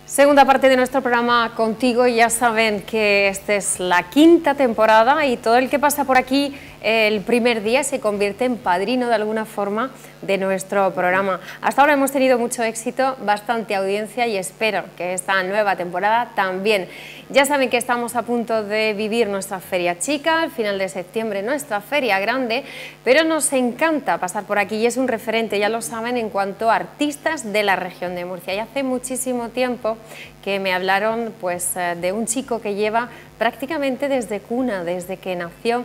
Segunda parte de nuestro programa Contigo. Ya saben que esta es la quinta temporada y todo el que pasa por aquí el primer día se convierte en padrino de alguna forma de nuestro programa. Hasta ahora hemos tenido mucho éxito, bastante audiencia y espero que esta nueva temporada también. Ya saben que estamos a punto de vivir nuestra feria chica, al final de septiembre nuestra feria grande, pero nos encanta pasar por aquí y es un referente, ya lo saben, en cuanto a artistas de la región de Murcia. Y hace muchísimo tiempo que me hablaron pues, de un chico que lleva prácticamente desde cuna, desde que nació,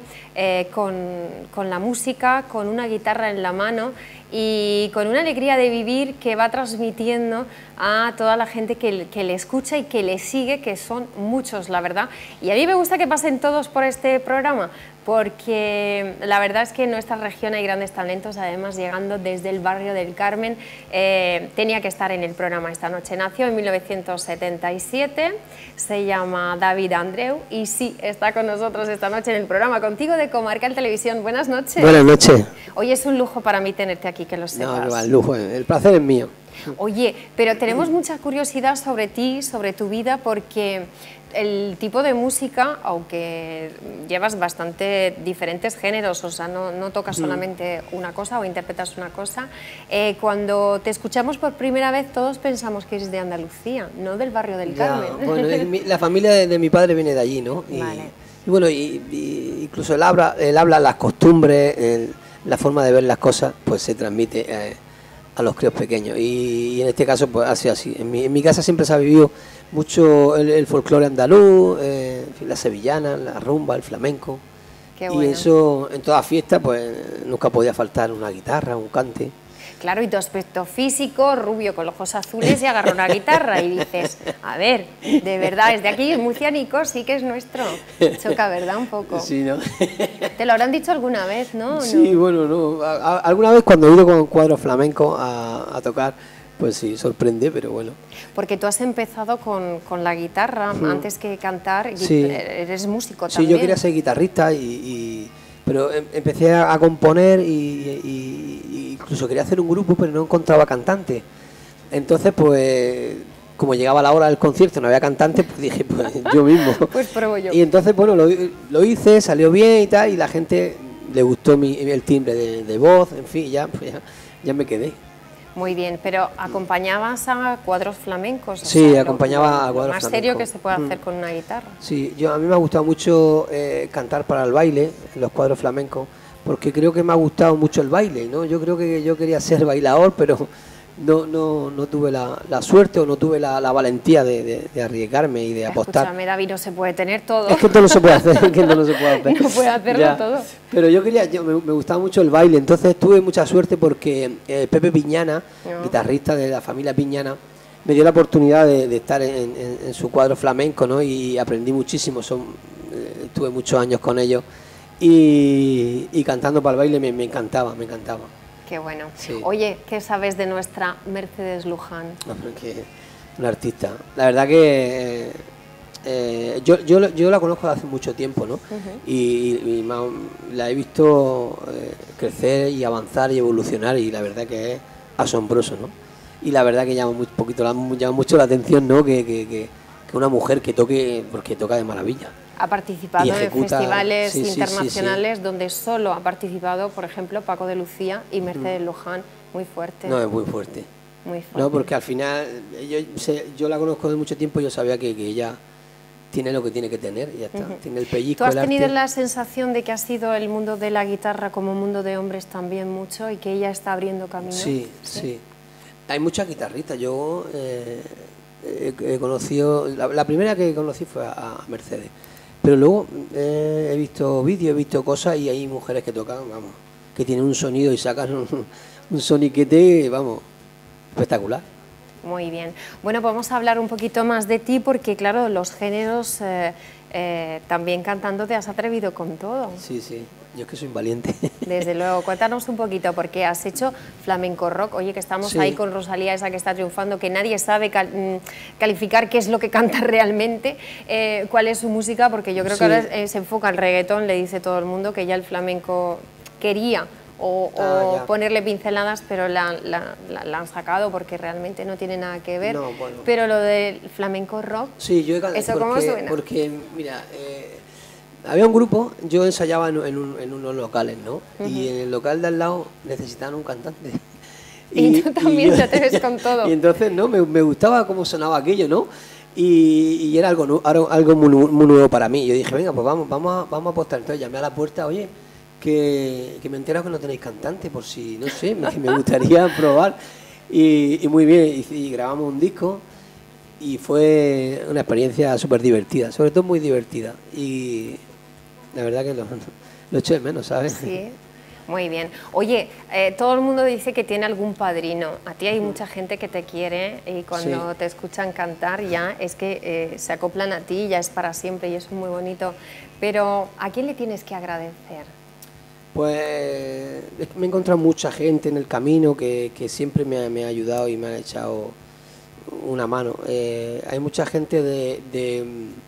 con la música, con una guitarra en la mano y con una alegría de vivir que va transmitiendo a toda la gente que le escucha y que le sigue, que son muchos, la verdad. Y a mí me gusta que pasen todos por este programa, porque la verdad es que en nuestra región hay grandes talentos, además llegando desde el barrio del Carmen. Tenía que estar en el programa esta noche. Nació en 1977, se llama David Andreu y sí, está con nosotros esta noche en el programa Contigo de Comarcal Televisión. Buenas noches. Buenas noches. Hoy es un lujo para mí tenerte aquí, que lo sepas. No, el lujo, el placer es mío. Oye, pero tenemos mucha curiosidad sobre ti, sobre tu vida, porque el tipo de música, aunque llevas bastante diferentes géneros, o sea, no tocas solamente una cosa o interpretas una cosa, cuando te escuchamos por primera vez todos pensamos que eres de Andalucía, no del barrio del Carmen. Bueno, la familia de mi padre viene de allí, ¿no? Y, vale. Y bueno, incluso él habla las costumbres, la forma de ver las cosas, pues se transmite a los críos pequeños. Y en este caso, pues ha sido así. En mi casa siempre se ha vivido mucho el folclore andaluz, la sevillana, la rumba, el flamenco. Qué bueno. Y eso, en todas fiestas, pues nunca podía faltar una guitarra, un cante. Claro, y tu aspecto físico, rubio con los ojos azules y agarra una guitarra y dices, a ver, de verdad, es de aquí, murciánico, sí que es nuestro. Choca, ¿verdad? Un poco. Sí, ¿no? Te lo habrán dicho alguna vez, ¿no? Sí, bueno, no. Alguna vez cuando he ido con cuadros flamencos a tocar, pues sí, sorprende, pero bueno. Porque tú has empezado con la guitarra antes que cantar, sí. Eres músico sí, también. Sí, yo quería ser guitarrista, pero empecé a componer y incluso quería hacer un grupo, pero no encontraba cantante. Entonces, pues, como llegaba la hora del concierto, no había cantante, pues dije, pues yo mismo. Pues pruebo yo. Y entonces, bueno, lo hice, salió bien y tal, y la gente le gustó el timbre de voz, en fin, ya me quedé. Muy bien, pero ¿acompañabas a cuadros flamencos? Sí, acompañaba a cuadros flamencos. Más serio que se puede hacer con una guitarra. Sí, a mí me ha gustado mucho cantar para el baile, en los cuadros flamencos, porque creo que me ha gustado mucho el baile, ¿no? Yo creo que yo quería ser bailador, pero no tuve la suerte o no tuve la valentía de arriesgarme y de apostar. Escúchame, David, no se puede tener todo. Es que esto no se puede hacer, no puede hacerlo todo. Pero me gustaba mucho el baile, entonces tuve mucha suerte porque Pepe Piñana, guitarrista de la familia Piñana, me dio la oportunidad de estar en su cuadro flamenco, ¿no? Y aprendí muchísimo, estuve muchos años con ellos y cantando para el baile me encantaba. Qué bueno. Sí. Oye, ¿qué sabes de nuestra Mercedes Luján? Una artista. La verdad que yo la conozco desde hace mucho tiempo, ¿no? Y la he visto crecer y avanzar y evolucionar y la verdad que es asombroso, ¿no? Y la verdad que llama mucho la atención, ¿no? Que una mujer que toque, porque toca de maravilla. Ha participado en festivales internacionales donde solo ha participado, por ejemplo, Paco de Lucía y Mercedes Luján, muy fuerte. No, es muy fuerte. Muy fuerte. No, porque al final yo la conozco de mucho tiempo y yo sabía que ella tiene lo que tiene que tener y ya está. Tiene el pellizco. ¿Tú has tenido la sensación de que ha sido el mundo de la guitarra como mundo de hombres también mucho y que ella está abriendo camino? Sí. Hay muchas guitarristas. Yo he conocido, la primera que conocí fue a Mercedes. Pero luego he visto vídeos, he visto cosas y hay mujeres que tocan, vamos, que tienen un sonido y sacan un soniquete, vamos, espectacular. Muy bien. Bueno, vamos a hablar un poquito más de ti porque, claro, los géneros, también cantando te has atrevido con todo. Sí, yo es que soy un valiente. Desde luego, cuéntanos un poquito, porque has hecho flamenco rock, oye, que estamos ahí con Rosalía, esa que está triunfando, que nadie sabe calificar qué es lo que canta realmente, cuál es su música, porque yo creo que ahora se enfoca el reggaetón, le dice todo el mundo que ya el flamenco quería o ponerle pinceladas, pero la han sacado porque realmente no tiene nada que ver. No, bueno. Pero lo del flamenco rock, sí, ¿eso cómo suena? Porque, mira, había un grupo, yo ensayaba en unos locales, ¿no? Y en el local de al lado necesitaban un cantante. Y tú también te atreves con todo. Y entonces, ¿no? Me gustaba cómo sonaba aquello, ¿no? Y era algo muy nuevo para mí. Yo dije, venga, pues vamos a apostar. Entonces llamé a la puerta, oye, que me he enterado que no tenéis cantante, por si, no sé, me gustaría probar. Y muy bien, y grabamos un disco y fue una experiencia súper divertida, sobre todo muy divertida. Y la verdad que lo eché de menos, ¿sabes? Sí. Muy bien. Oye, todo el mundo dice que tiene algún padrino. A ti hay mucha gente que te quiere y cuando te escuchan cantar ya es que se acoplan a ti, ya es para siempre y eso es muy bonito. Pero ¿a quién le tienes que agradecer? Pues me he encontrado mucha gente en el camino que siempre me ha ayudado y me ha echado una mano. Hay mucha gente de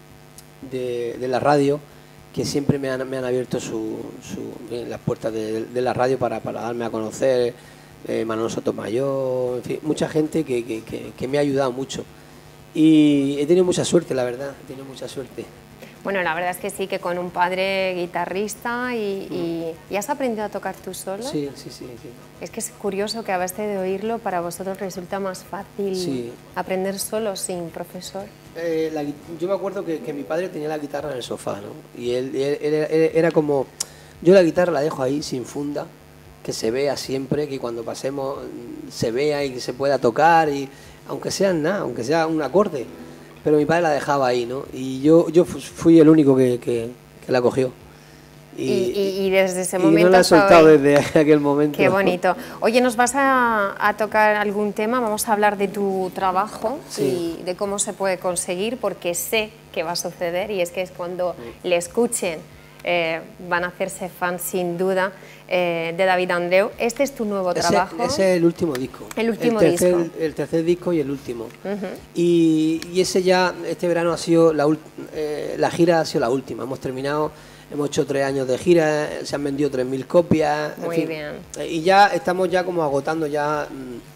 la radio que siempre me han abierto las puertas de la radio para darme a conocer, Manolo Sotomayor, en fin, mucha gente que me ha ayudado mucho. Y he tenido mucha suerte, la verdad, he tenido mucha suerte. Bueno, la verdad es que sí, que con un padre guitarrista y has aprendido a tocar tú solo. Sí. Es que es curioso que a base de oírlo para vosotros resulta más fácil aprender solo sin profesor. Yo me acuerdo que mi padre tenía la guitarra en el sofá, ¿no? Y él era como... Yo la guitarra la dejo ahí sin funda, que se vea siempre, que cuando pasemos se vea y que se pueda tocar, y aunque sea un acorde. Pero mi padre la dejaba ahí, ¿no? Y yo fui el único que la cogió. Y desde ese momento... Y no la he soltado desde aquel momento. Qué bonito. Oye, ¿nos vas a tocar algún tema? Vamos a hablar de tu trabajo y de cómo se puede conseguir, porque sé que va a suceder y es que es cuando le escuchen van a hacerse fans sin duda de David Andreu. Este es tu nuevo trabajo. Ese es el último disco. El tercer disco. El tercer disco y el último. Y ese ya, este verano ha sido la gira ha sido la última. Hemos terminado, hemos hecho 3 años de gira, se han vendido 3.000 copias. Muy bien. Y ya estamos ya como agotando ya,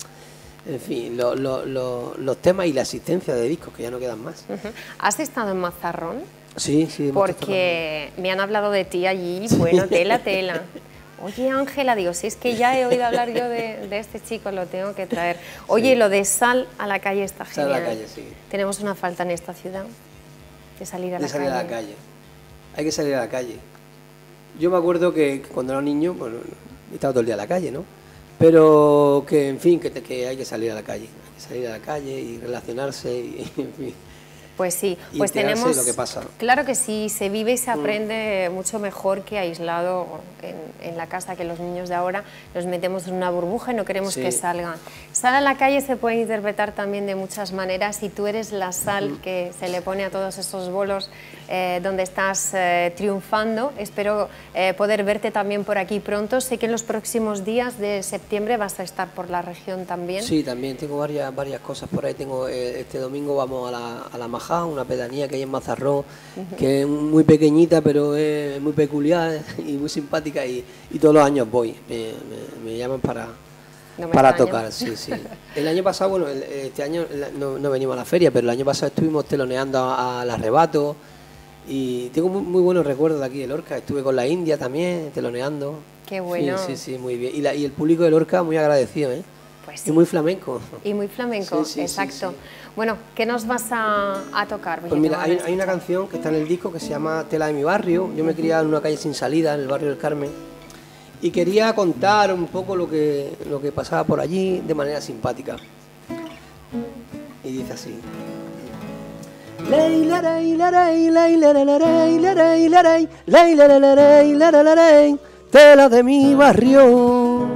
en fin, los temas y la asistencia de discos, que ya no quedan más. ¿Has estado en Mazarrón? Sí. Porque me han hablado de ti allí, bueno, tela. Oye, Ángela, digo, si es que ya he oído hablar yo de este chico, lo tengo que traer. Oye, lo de Sal a la calle está genial. Sal a la calle, sí. Tenemos una falta en esta ciudad, de salir a la calle. Hay que salir a la calle. Yo me acuerdo que cuando era niño, bueno, estaba todo el día a la calle, ¿no? Pero que, en fin, que hay que salir a la calle. Hay que salir a la calle y relacionarse y, en fin. Pues sí, y pues tenemos... lo que pasa. Claro que sí, se vive y se aprende mucho mejor que aislado en la casa, que los niños de ahora nos metemos en una burbuja y no queremos que salgan. Sal a la calle se puede interpretar también de muchas maneras y tú eres la sal que se le pone a todos esos bolos donde estás triunfando. Espero poder verte también por aquí pronto. Sé que en los próximos días de septiembre vas a estar por la región también. Sí, también tengo varias cosas por ahí. Tengo este domingo vamos a la Majá, una pedanía que hay en Mazarrón, que es muy pequeñita pero es muy peculiar y muy simpática y todos los años voy, me llaman para tocar, sí. El año pasado, bueno, este año no venimos a la feria, pero el año pasado estuvimos teloneando al Arrebato y tengo muy buenos recuerdos de aquí de Lorca. Estuve con la India también teloneando. Qué bueno. Sí, muy bien. Y el público de Lorca muy agradecido, ¿eh? Pues sí. Y muy flamenco. Y muy flamenco, exacto. Sí. Bueno, ¿qué nos vas a tocar? Pues mira, hay una canción que está en el disco que se llama Tela de mi barrio. Yo me criaba en una calle sin salida, en el barrio del Carmen, y quería contar un poco lo que pasaba por allí de manera simpática. Y dice así. Tela de mi barrio.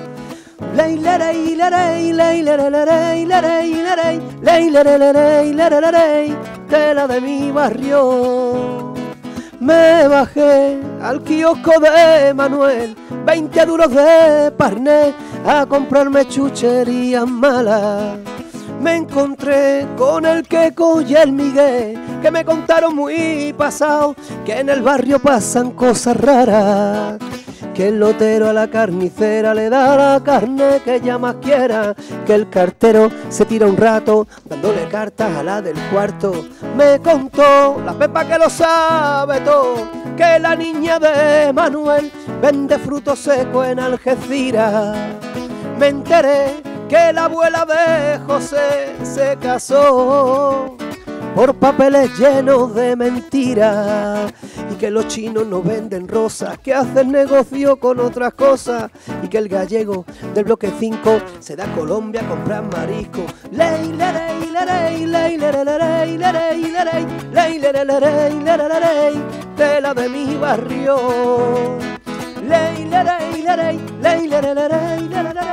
Tela de mi barrio. Me bajé al kiosco de Manuel, 20 duros de parné, a comprarme chucherías malas. Me encontré con el Queco y el Miguel, que me contaron muy pasado que en el barrio pasan cosas raras. que el lotero a la carnicera le da la carne que ella más quiera, que el cartero se tira un rato dándole cartas a la del cuarto. Me contó la Pepa que lo sabe todo, que la niña de Manuel vende frutos secos en Algeciras. Me enteré que la abuela de José se casó por papeles llenos de mentiras, y que los chinos no venden rosas, que hacen negocio con otras cosas, y que el gallego del bloque 5 se da a Colombia a comprar marisco. Ley, ley, ley, ley, ley, ley, ley, ley, ley, tela de mi barrio. Ley, ley, ley, ley, ley, ley,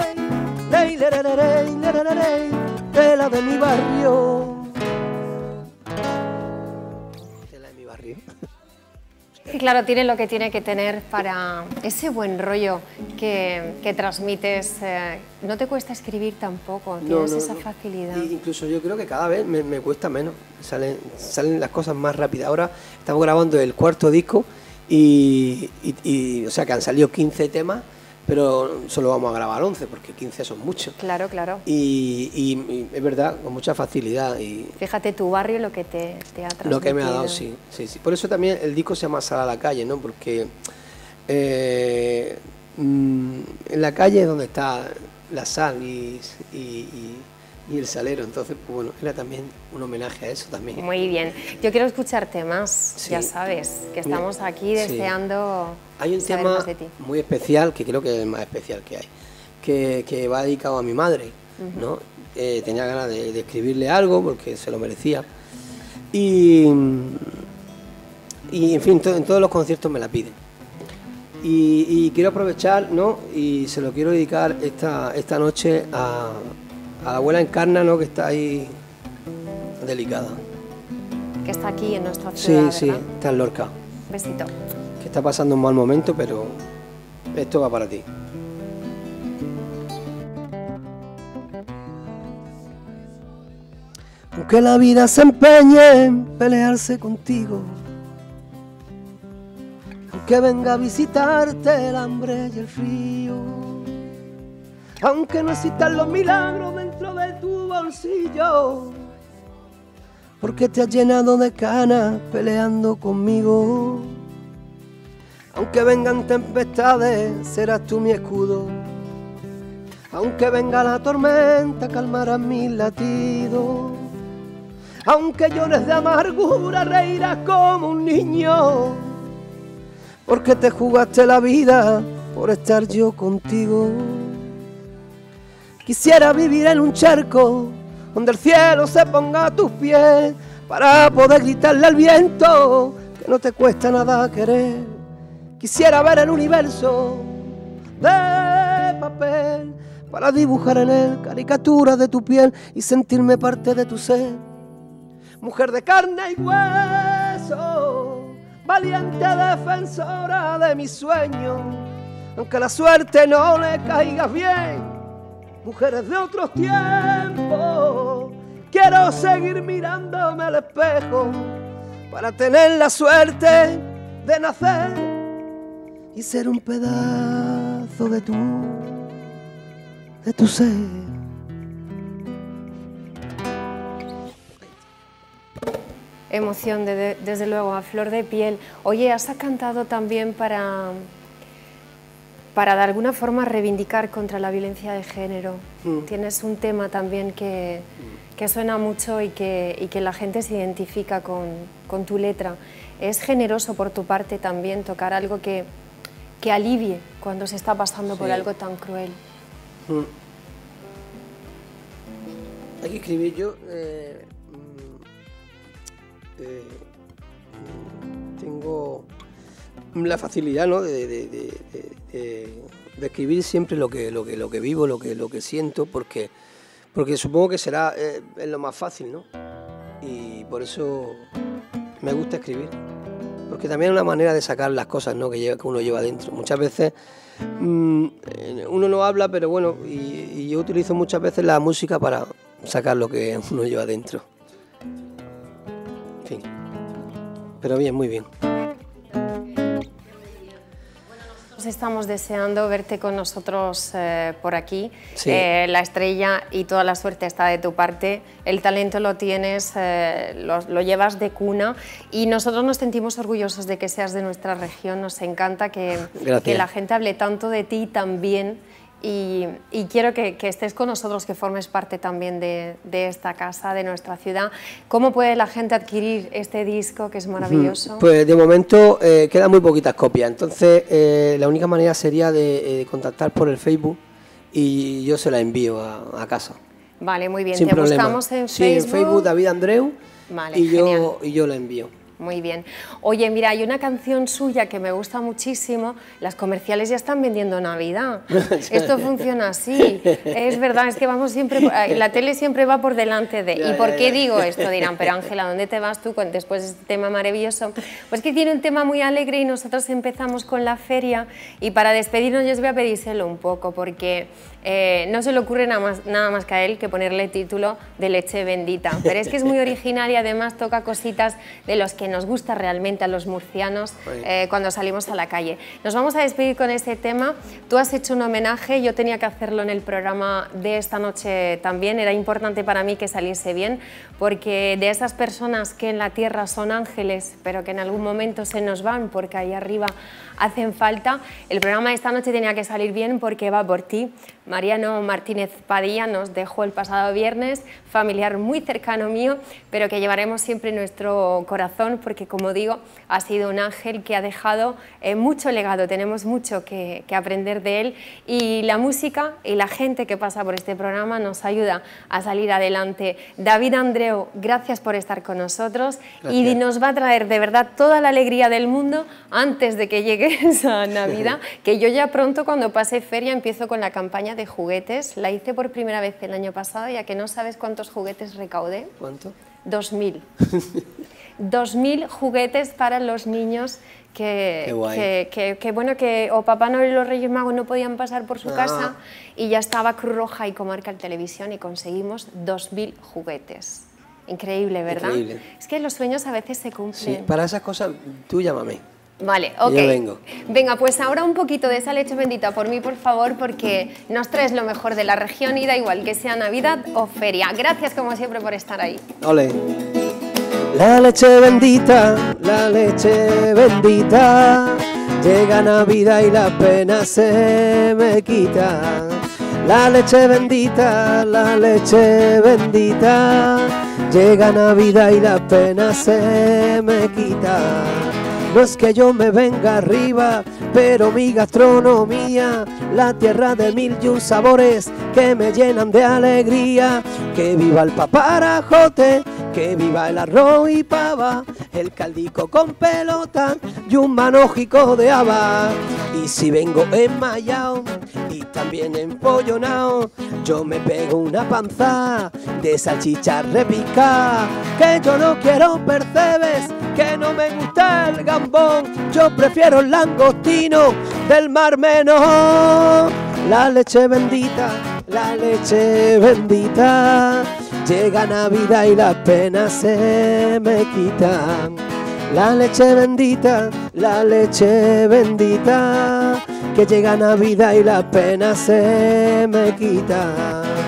ley, tela de mi barrio. Y claro, tiene lo que tiene que tener para ese buen rollo que transmites. No te cuesta escribir tampoco, tienes esa facilidad. Incluso yo creo que cada vez me cuesta menos, salen las cosas más rápidas. Ahora estamos grabando el cuarto disco y o sea que han salido 15 temas, pero solo vamos a grabar 11 porque 15 son muchos. Claro, claro. Y es verdad, con mucha facilidad. Y fíjate tu barrio lo que te ha transmitido. Lo que me ha dado, sí. Por eso también el disco se llama Sal a la calle, ¿no? Porque en la calle es donde está la sal y el salero, entonces pues bueno, era también un homenaje a eso también. Muy bien, yo quiero escucharte más, sí. Ya sabes, que estamos aquí deseando hay un saber tema más de ti. Muy especial, que creo que es el más especial que hay, que va dedicado a mi madre, ¿no? Tenía ganas de escribirle algo porque se lo merecía y en fin, en todos los conciertos me la piden. Y quiero aprovechar, ¿no? Y se lo quiero dedicar esta noche a la abuela Encarna, ¿no? Que está ahí delicada. Que está aquí en nuestra ciudad, sí, ¿verdad? está en Lorca. Besito. Que está pasando un mal momento, pero esto va para ti. Aunque la vida se empeñe en pelearse contigo, aunque venga a visitarte el hambre y el frío, aunque no existan los milagros dentro de tu bolsillo, porque te has llenado de canas peleando conmigo. Aunque vengan tempestades, serás tú mi escudo. Aunque venga la tormenta, calmarás mis latidos. Aunque llores de amargura, reirás como un niño, porque te jugaste la vida por estar yo contigo. Quisiera vivir en un charco donde el cielo se ponga a tus pies, para poder gritarle al viento que no te cuesta nada querer. Quisiera ver el universo de papel, para dibujar en él caricaturas de tu piel y sentirme parte de tu ser. Mujer de carne y hueso, valiente defensora de mis sueños, aunque la suerte no le caiga bien. Mujeres de otros tiempos, quiero seguir mirándome al espejo para tener la suerte de nacer y ser un pedazo de tu ser. Emoción, desde luego, a flor de piel. Oye, has cantado también para de alguna forma reivindicar contra la violencia de género. Tienes un tema también que suena mucho y que la gente se identifica con tu letra. Es generoso por tu parte también tocar algo que alivie cuando se está pasando por algo tan cruel. Hay que escribir. Yo tengo la facilidad, ¿no? de escribir siempre lo que vivo, lo que siento, porque supongo que será es lo más fácil, ¿no? Y por eso me gusta escribir, porque también es una manera de sacar las cosas, ¿no? que uno lleva dentro. Muchas veces uno no habla, pero bueno, y yo utilizo muchas veces la música para sacar lo que uno lleva dentro. En fin, pero bien, muy bien. Estamos deseando verte con nosotros por aquí. Sí. La estrella y toda la suerte está de tu parte. El talento lo tienes, lo llevas de cuna y nosotros nos sentimos orgullosos de que seas de nuestra región. Nos encanta que la gente hable tanto de ti también. Y quiero que estés con nosotros, que formes parte también de esta casa, de nuestra ciudad. ¿Cómo puede la gente adquirir este disco que es maravilloso? Pues de momento quedan muy poquitas copias, entonces la única manera sería de contactar por el Facebook y yo se la envío a casa. Vale, muy bien. Sin Te problema. Buscamos en sí, Facebook. En Facebook David Andreu. Vale, y yo la envío. Muy bien. Oye, mira, hay una canción suya que me gusta muchísimo. Las comerciales ya están vendiendo Navidad. Esto funciona así. Es verdad, es que vamos siempre... La tele siempre va por delante de... ¿Y por qué digo esto? Dirán, pero Ángela, ¿dónde te vas tú después de este tema maravilloso? Pues que tiene un tema muy alegre y nosotros empezamos con la feria y para despedirnos yo os voy a pedírselo un poco porque no se le ocurre nada más que a él que ponerle título de Leche Bendita. Pero es que es muy original y además toca cositas de los que nos gusta realmente a los murcianos cuando salimos a la calle. Nos vamos a despedir con este tema. Tú has hecho un homenaje, yo tenía que hacerlo en el programa de esta noche también. Era importante para mí que saliese bien, porque de esas personas que en la tierra son ángeles, pero que en algún momento se nos van porque ahí arriba hacen falta, el programa de esta noche tenía que salir bien porque va por ti. Mariano Martínez Padilla nos dejó el pasado viernes, familiar muy cercano mío, pero que llevaremos siempre en nuestro corazón porque, como digo, ha sido un ángel que ha dejado mucho legado, tenemos mucho que aprender de él y la música y la gente que pasa por este programa nos ayuda a salir adelante. David Andreu, gracias por estar con nosotros. Gracias. Y nos va a traer de verdad toda la alegría del mundo antes de que llegue esa Navidad, que yo ya pronto cuando pase feria empiezo con la campaña de juguetes. La hice por primera vez el año pasado, ya que no sabes cuántos juguetes recaudé. ¿Cuánto? 2000. 2000 juguetes para los niños que bueno, que o Papá Noel y los Reyes Magos no podían pasar por su casa y ya estaba Cruz Roja y Comarcal Televisión y conseguimos 2000 juguetes. Increíble, ¿verdad? Increíble. Es que los sueños a veces se cumplen. Sí, para esas cosas tú llámame. Vale, ok. Yo vengo. Venga, pues ahora un poquito de esa leche bendita por mí, por favor, porque nos traes lo mejor de la región y da igual que sea Navidad o feria. Gracias, como siempre, por estar ahí. Ole. La leche bendita, llega Navidad y la pena se me quita. La leche bendita, llega Navidad y la pena se me quita. No es que yo me venga arriba, pero mi gastronomía, la tierra de mil y un sabores que me llenan de alegría. Que viva el paparajote, que viva el arroz y pava, el caldico con pelota y un manojico de haba. Y si vengo enmayao y también empollonao, yo me pego una panza de salchicha repica. Que yo no quiero percebes, que no me gusta el gambón, yo prefiero el langostino del Mar Menor. La leche bendita, llega Navidad y las penas se me quitan. La leche bendita, que llega Navidad y las penas se me quitan.